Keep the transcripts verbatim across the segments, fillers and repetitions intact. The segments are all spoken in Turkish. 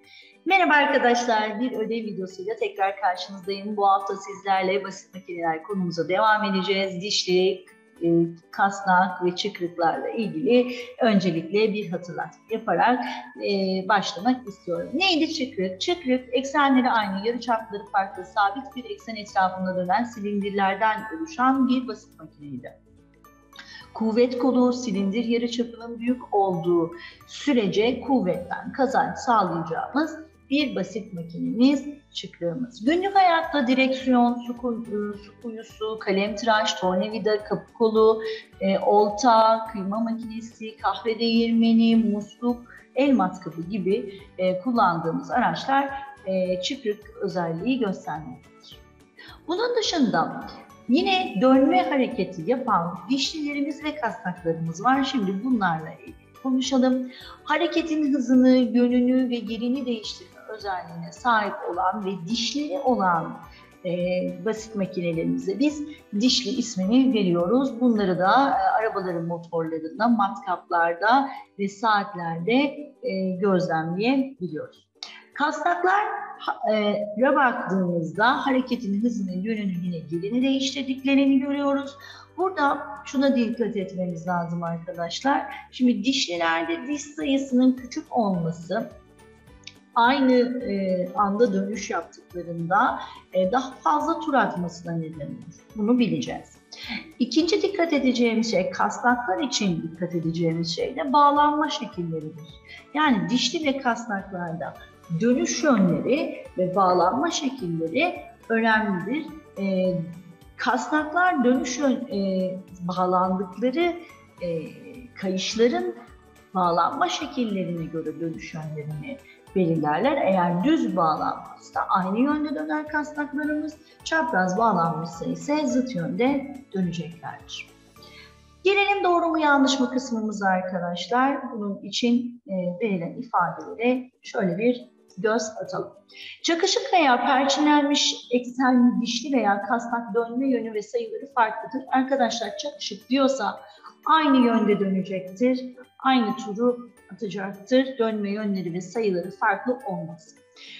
Merhaba arkadaşlar, bir ödev videosuyla tekrar karşınızdayım. Bu hafta sizlerle basit makineler konumuza devam edeceğiz. Dişli, kasnak ve çıkrıklarla ilgili öncelikle bir hatırlatma yaparak başlamak istiyorum. Neydi çıkrık? Çıkrık, eksenleri aynı, yarıçapları farklı, sabit bir eksen etrafında dönen silindirlerden oluşan bir basit makineydi. Kuvvet kolu silindir yarıçapının büyük olduğu sürece kuvvetten kazanç sağlayacağımız bir basit makinemiz, çıkrığımız. Günlük hayatta direksiyon, su, su kuyusu, kalemtıraş, tornavida, kapı kolu, e, olta, kıyma makinesi, kahve değirmeni, musluk, el matkabı gibi e, kullandığımız araçlar e, çıkrık özelliği göstermektedir. Bunun dışında yine dönme hareketi yapan dişlilerimiz ve kasnaklarımız var. Şimdi bunlarla ilgili konuşalım. Hareketin hızını, yönünü ve yerini değiştirme özelliğine sahip olan ve dişleri olan e, basit makinelerimize biz dişli ismini veriyoruz. Bunları da e, arabaların motorlarında, matkaplarda ve saatlerde e, gözlemleyebiliyoruz. Kasnaklara baktığımızda hareketin hızını, yönünü, yine yerini değiştirdiklerini görüyoruz. Burada şuna dikkat etmemiz lazım arkadaşlar. Şimdi dişlilerde diş sayısının küçük olması aynı e, anda dönüş yaptıklarında e, daha fazla tur atmasına neden olur. Bunu bileceğiz. İkinci dikkat edeceğimiz şey, kasnaklar için dikkat edeceğimiz şey de bağlanma şekilleridir. Yani dişli ve kasnaklarda dönüş yönleri ve bağlanma şekilleri önemlidir. E, kasnaklar dönüş yön, e, bağlandıkları e, kayışların bağlanma şekillerine göre dönüş yönlerini belirlerler. Eğer düz bağlanmışsa aynı yönde döner kasnaklarımız, çapraz bağlanmışsa ise zıt yönde döneceklerdir. Gelelim doğru mu yanlış mı kısmımıza arkadaşlar. Bunun için e, verilen ifadelere şöyle bir göz atalım. Çakışık veya perçinlenmiş eksen dişli veya kasnak dönme yönü ve sayıları farklıdır. Arkadaşlar çakışık diyorsa aynı yönde dönecektir. Aynı turu atacaktır. Dönme yönleri ve sayıları farklı olmaz.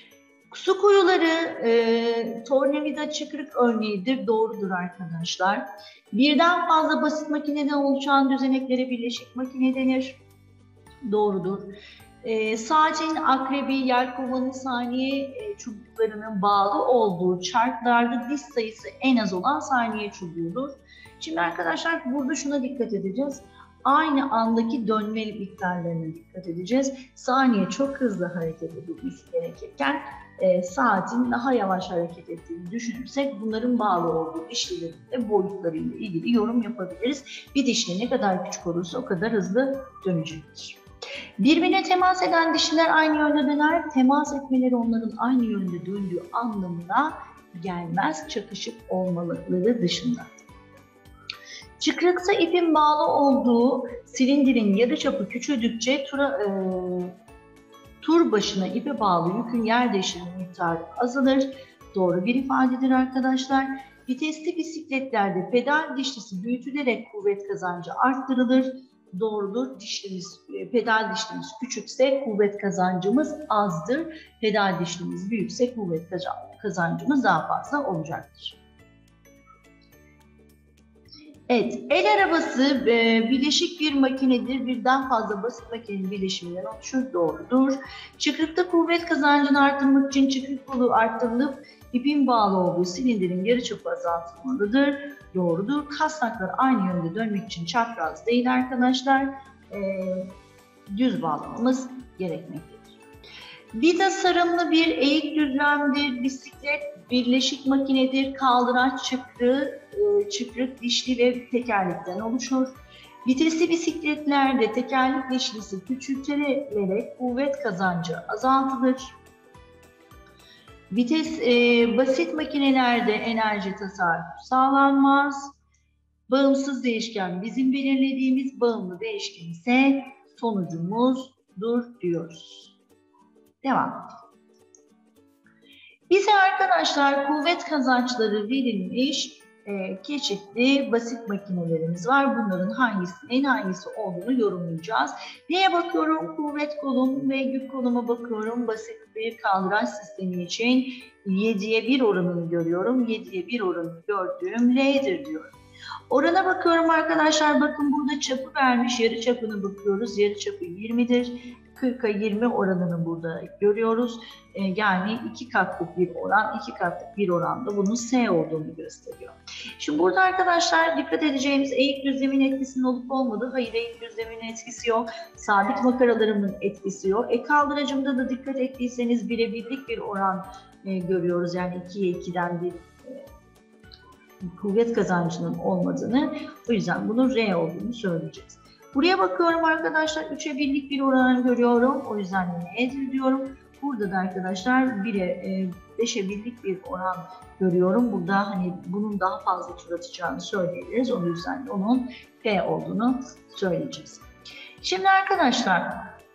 Su kuyuları e, tornavida çıkrık örneğidir. Doğrudur arkadaşlar. Birden fazla basit makineden oluşan düzeneklere birleşik makine denir. Doğrudur. E, saatin, akrebi, yelkovanın saniye e, çubuklarının bağlı olduğu çarklarda diş sayısı en az olan saniye çubuğudur. Şimdi arkadaşlar burada şuna dikkat edeceğiz. Aynı andaki dönme miktarlarına dikkat edeceğiz. Saniye çok hızlı hareket edilmesi gerekirken e, saatin daha yavaş hareket ettiğini düşünürsek bunların bağlı olduğu dişlilerin de boyutlarıyla ilgili yorum yapabiliriz. Bir dişli ne kadar küçük olursa o kadar hızlı dönecektir. Birbirine temas eden dişliler aynı yönde döner. Temas etmeleri onların aynı yönde döndüğü anlamına gelmez, çakışık olmaları dışında. Çıkrıksa ipin bağlı olduğu silindirin yarıçapı küçüldükçe tura, e, tur başına ipe bağlı yükün yer değişimi miktarı azalır. Doğru bir ifadedir arkadaşlar. Vitesli bisikletlerde pedal dişlisi büyütülerek kuvvet kazancı arttırılır. Doğrudur. Dişlimiz, pedal dişlimiz küçükse kuvvet kazancımız azdır. Pedal dişlimiz büyükse kuvvet kazancımız daha fazla olacaktır. Evet, el arabası e, bileşik bir makinedir. Birden fazla basit makinenin bileşiminden oluşur. Doğrudur. Çıkrıkta kuvvet kazancını arttırmak için çıkrık kolu arttırılıp ipin bağlı olduğu silindirin yarıçapı azaltılmalıdır. Doğrudur. Kasnaklar aynı yönde dönmek için çapraz değil arkadaşlar. E, düz bağlamamız gerekmektedir. Vida sarımlı bir eğik düzlemdir. Bisiklet birleşik makinedir. Kaldıraç çıkrığı, e, çıkrık dişli ve tekerlekten oluşur. Vitesli bisikletlerde tekerlek dişlisi küçültülerek kuvvet kazancı azaltılır. Vites e, basit makinelerde enerji tasarrufu sağlanmaz. Bağımsız değişken bizim belirlediğimiz, bağımlı değişken ise sonucumuzdur diyoruz. Devam. Bize arkadaşlar kuvvet kazançları verilmiş. e, çeşitli basit makinelerimiz var. Bunların hangisinin hangisi olduğunu yorumlayacağız. Neye bakıyorum? Kuvvet kolum ve yük koluma bakıyorum. Basit bir kaldıraç sistemi için yediye bir oranını görüyorum. yediye bir oranını gördüğüm L'dir diyorum. Orana bakıyorum arkadaşlar. Bakın burada çapı vermiş. Yarı çapına bakıyoruz. Yarı çapı yirmidir. kırka yirmi oranını burada görüyoruz. Ee, yani iki katlık bir oran, iki katlık bir oranda bunun S olduğunu gösteriyor. Şimdi burada arkadaşlar dikkat edeceğimiz eğik düzlemin etkisinin olup olmadığı. Hayır, eğik düzlemin etkisi yok. Sabit makaralarımın etkisi yok. E kaldıracımda da dikkat ettiyseniz birebirlik bir oran e, görüyoruz. Yani ikiye ikiden bir e, kuvvet kazancının olmadığını, o yüzden bunun R olduğunu söyleyeceğiz. Buraya bakıyorum arkadaşlar, üçe birlik bir oran görüyorum, o yüzden N'dir diyorum. Burada da arkadaşlar bire, beşe birlik bir oran görüyorum. Burada hani bunun daha fazla tur atacağını söyleyebiliriz, o yüzden de onun P olduğunu söyleyeceğiz. Şimdi arkadaşlar,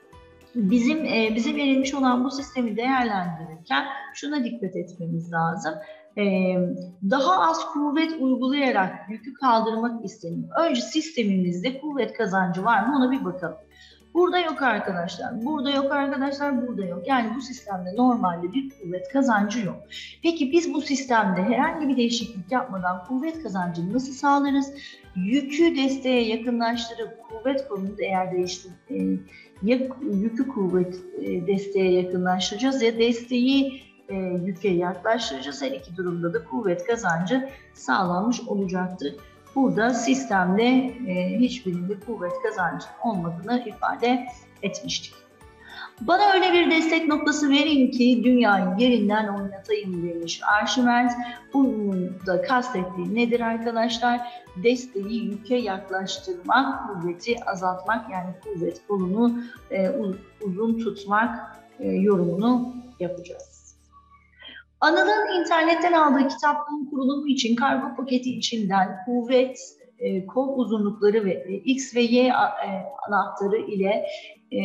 bizim e, bize verilmiş olan bu sistemi değerlendirirken şuna dikkat etmemiz lazım. Ee, daha az kuvvet uygulayarak yükü kaldırmak isteniyor. Önce sistemimizde kuvvet kazancı var mı ona bir bakalım. Burada yok arkadaşlar, burada yok arkadaşlar, burada yok. Yani bu sistemde normalde bir kuvvet kazancı yok. Peki biz bu sistemde herhangi bir değişiklik yapmadan kuvvet kazancını nasıl sağlarız? Yükü desteğe yakınlaştırıp kuvvet kolunu eğer değiştir, e, ya yükü kuvvet e, desteğe yakınlaştıracağız ya desteği E, yüke yaklaştıracağız. Her iki durumda da kuvvet kazancı sağlanmış olacaktır. Burada sistemde e, hiçbirinde kuvvet kazancı olmadığını ifade etmiştik. Bana öyle bir destek noktası verin ki dünyayı yerinden oynatayım demiş Arşimet. Bunun da kastettiği nedir arkadaşlar? Desteği yüke yaklaştırmak, kuvveti azaltmak, yani kuvvet kolunu e, uzun tutmak e, yorumunu yapacağız. Anıl'ın internetten aldığı kitaplığın kurulumu için kargo paketi içinden kuvvet, e, kol uzunlukları ve e, X ve Y e, anahtarı ile e,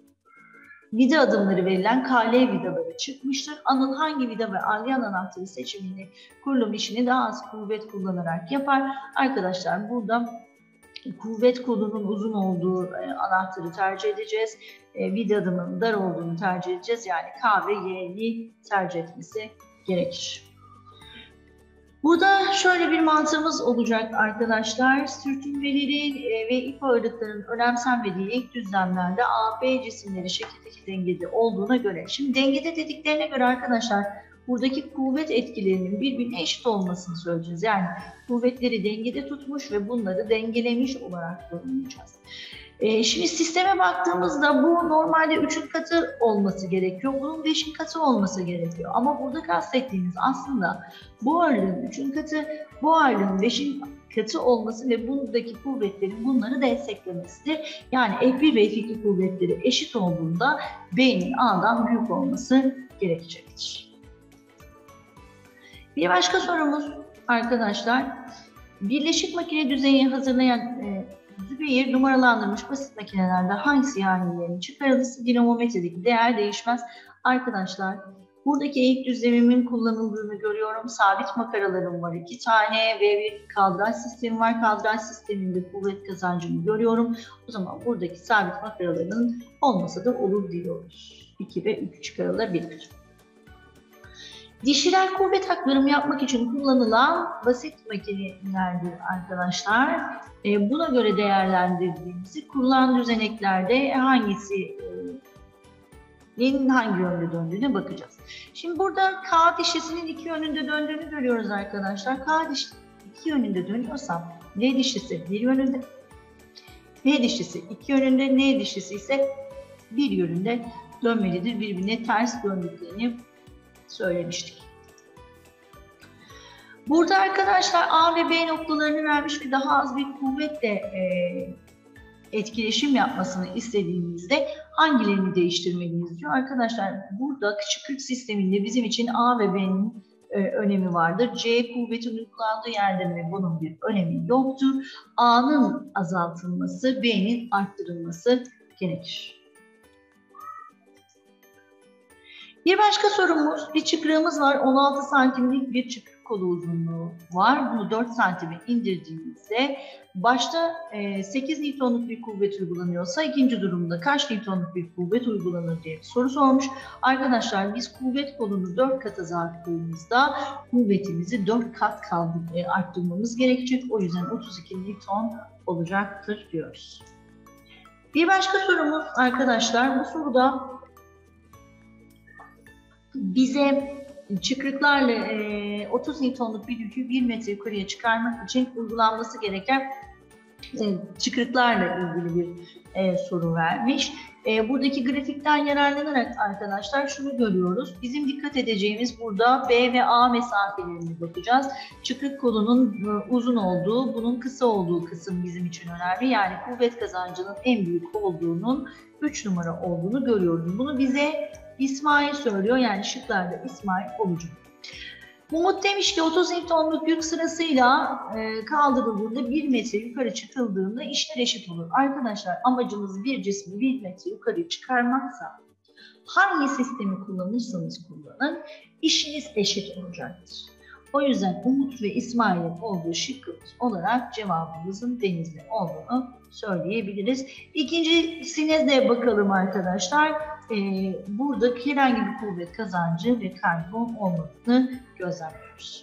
vida adımları verilen K L vidaları çıkmıştır. Anıl hangi vida ve alyan anahtarı seçimini, kurulum işini daha az kuvvet kullanarak yapar? Arkadaşlar burada kuvvet kolunun uzun olduğu e, anahtarı tercih edeceğiz. E, vida adımının dar olduğunu tercih edeceğiz. Yani K ve Y'yi tercih etmesi gerekir. Burada şöyle bir mantığımız olacak arkadaşlar. Sürtünmelerin e, ve ip ağırlıklarının önemsenmediği ilk düzlemlerde A, B cisimleri şekildeki dengede olduğuna göre. Şimdi dengede dediklerine göre arkadaşlar buradaki kuvvet etkilerinin birbirine eşit olmasını söyleyeceğiz. Yani kuvvetleri dengede tutmuş ve bunları dengelemiş olarak yorumlayacağız. Ee, şimdi sisteme baktığımızda bu normalde üçün katı olması gerekiyor. Bunun beşin katı olması gerekiyor. Ama burada kastettiğimiz aslında bu ağırlığın üçün katı, bu ağırlığın beşin katı olması ve buradaki kuvvetlerin bunları desteklemesidir. Yani F bir ve F iki kuvvetleri eşit olduğunda B'nin A'dan büyük olması gerekecektir. Bir başka sorumuz arkadaşlar, birleşik makine düzeyini hazırlayan e, Zübeyir numaralandırmış basit makinelerde hangisi halilerini çıkarılırsa dinamometredeki değer değişmez. Arkadaşlar buradaki eğik düzlemimin kullanıldığını görüyorum. Sabit makaralarım var iki tane ve bir kaldıraç sistemi var. Kaldıraç sisteminde kuvvet kazancını görüyorum. O zaman buradaki sabit makaraların olmasa da olur diyoruz. iki ve üç çıkarılabilir. Dişiler kuvvet aktarımı yapmak için kullanılan basit makinelerdir arkadaşlar. E, buna göre değerlendirdiğimizi kullanılan düzeneklerde hangisinin hangi yönde döndüğüne bakacağız. Şimdi burada K dişisinin iki yönünde döndüğünü görüyoruz arkadaşlar. K dişisi iki yönünde dönüyorsa L dişisi bir yönünde, N dişisi iki yönünde, N dişisi ise bir yönünde dönmelidir. Birbirine ters döndüklerini söylemiştik. Burada arkadaşlar A ve B noktalarını vermiş ve daha az bir kuvvetle e, etkileşim yapmasını istediğimizde hangilerini değiştirmeliyiz diyor. Arkadaşlar burada kışkırtma sisteminde bizim için A ve B'nin e, önemi vardır. C kuvvetin uygulandığı yerde mi bunun bir önemi yoktur. A'nın azaltılması, B'nin arttırılması gerekir. Bir başka sorumuz, bir çıkrığımız var. on altı santimlik bir çıkrık kolu uzunluğu var. Bunu dört santime indirdiğimizde başta sekiz Newton'luk bir kuvvet uygulanıyorsa ikinci durumda kaç Newton'luk bir kuvvet uygulanır diye bir soru sormuş. Arkadaşlar biz kuvvet kolunu dört kat azalttığımızda kuvvetimizi dört kat arttırmamız gerekecek. O yüzden otuz iki Newton olacaktır diyoruz. Bir başka sorumuz arkadaşlar, bu soruda bize çıkrıklarla e, otuz Newton'luk bir yükü bir metre yukarıya çıkarmak için uygulanması gereken e, çıkrıklarla ilgili bir e, soru vermiş. E, buradaki grafikten yararlanarak arkadaşlar şunu görüyoruz. Bizim dikkat edeceğimiz burada B ve A mesafelerine bakacağız. Çıkrık kolunun e, uzun olduğu, bunun kısa olduğu kısım bizim için önemli. Yani kuvvet kazancının en büyük olduğunun üç numara olduğunu görüyoruz. Bunu bize İsmail söylüyor, yani şıklarda İsmail olacak. Umut demiş ki otuz Newton'luk yük sırasıyla e, kaldırıldığında bir metre yukarı çıkıldığında işler eşit olur. Arkadaşlar amacımız bir cismi bir metre yukarı çıkarmaksa hangi sistemi kullanırsanız kullanın işiniz eşit olacaktır. O yüzden Umut ve İsmail'in olduğu şıkkımız olarak cevabımızın Denizli olduğunu söyleyebiliriz. İkincisine de bakalım arkadaşlar. Ee, burada herhangi bir kuvvet kazancı ve kaybı olmadığını gözlemliyoruz.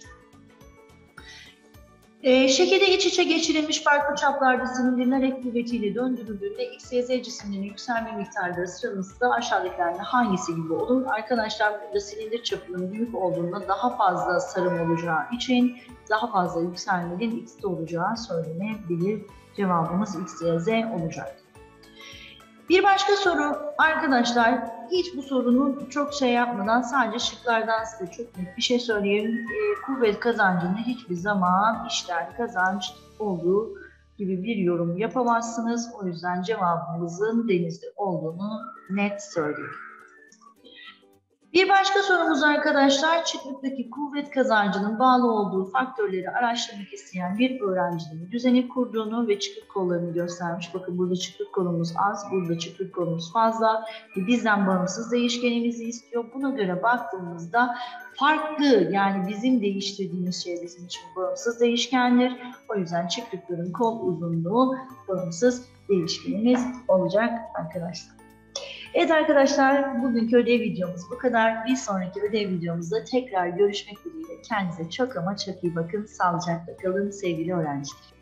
Ee, şekilde iç içe geçirilmiş farklı çaplarda silindirler ek kuvvetiyle döndürüldüğünde X, Y, Z cisimlerinin yükselme miktarları sıralaması hangisilerden hangisi gibi olur? Arkadaşlar burada silindir çapının büyük olduğunda daha fazla sarım olacağı için daha fazla yükselmenin X'te olacağı söylenebilir. Cevabımız X, Y, Z olacak. Bir başka soru arkadaşlar, hiç bu sorunun çok şey yapmadan sadece şıklardan size çok net bir şey söyleyeyim. E, kuvvet kazancının hiçbir zaman işler kazanç olduğu gibi bir yorum yapamazsınız. O yüzden cevabımızın Denizli olduğunu net söyleyeyim. Bir başka sorumuz arkadaşlar, çıklıktaki kuvvet kazancının bağlı olduğu faktörleri araştırmak isteyen bir öğrencinin düzeni kurduğunu ve çıklık kollarını göstermiş. Bakın burada çıklık kolumuz az, burada çıklık kolumuz fazla. Bizden bağımsız değişkenimizi istiyor. Buna göre baktığımızda farklı, yani bizim değiştirdiğimiz şey bizim için bağımsız değişkendir. O yüzden çıklıkların kol uzunluğu bağımsız değişkenimiz olacak arkadaşlar. Evet arkadaşlar, bugünkü ödev videomuz bu kadar. Bir sonraki ödev videomuzda tekrar görüşmek dileğiyle. Kendinize çok ama çok iyi bakın. Sağlıcakla kalın sevgili öğrenciler.